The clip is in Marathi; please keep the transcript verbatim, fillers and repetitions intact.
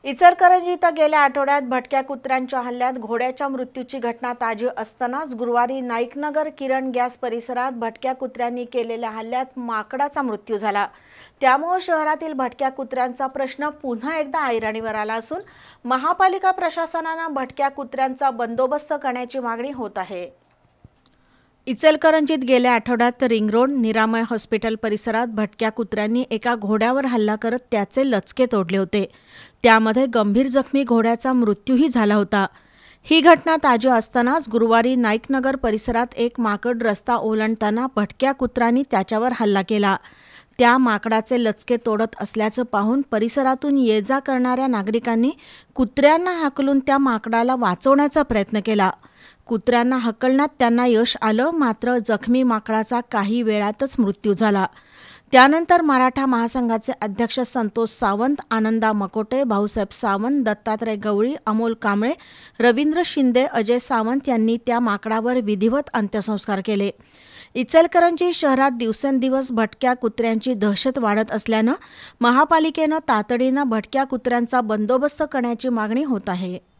इचलकरंजी इथं गेल्या आठवड्यात भटक्या कुत्र्यांच्या हल्ल्यात घोड्याच्या मृत्यूची घटना ताजी असतानाच गुरुवारी नाईकनगर किरण गॅस परिसरात भटक्या कुत्र्यांनी केलेल्या हल्ल्यात माकडाचा मृत्यू झाला। त्यामुळे शहरातील भटक्या कुत्र्यांचा प्रश्न पुन्हा एकदा ऐरणीवर आला असून महापालिका प्रशासनाने भटक्या कुत्र्यांचा बंदोबस्त करण्याची मागणी होत आहे। इचलकरंजीत गेल्या आठवड्यात रिंग रोड निरामय हॉस्पिटल परिसरात भटक्या कुत्र्यांनी एका घोड्यावर हल्ला करत त्याचे लचके तोडले होते। त्यामध्ये गंभीर जखमी घोड्याचा मृत्यूही झाला होता। ही घटना ताजी असतानाच गुरुवारी नाईकनगर परिसरात एक माकड रस्ता ओलांडताना भटक्या कुत्र्यांनी त्याच्यावर हल्ला केला। त्या माकडाचे लचके तोडत असल्याचं पाहून परिसरातून ये-जा करणाऱ्या नागरिकांनी कुत्र्यांना हाकलून त्या माकडाला वाचवण्याचा प्रयत्न केला। कुत्र्यांना हकलण्यात त्यांना यश आलं, मात्र जखमी माकडाचा काही वेळातच मृत्यू झाला। त्यानंतर मराठा महासंघाचे अध्यक्ष संतोष सावंत, आनंदा मकोटे, भाऊसाहेब सावंत, दत्तात्रय गवळी, अमोल कांबळे, रवींद्र शिंदे, अजय सावंत यांनी त्या माकडावर विधिवत अंत्यसंस्कार केले। इचलकरंजी शहरात दिवसेंदिवस भटक्या कुत्र्यांची दहशत वाढत असल्यानं महापालिकेनं तातडीनं भटक्या कुत्र्यांचा बंदोबस्त करण्याची मागणी होत आहे।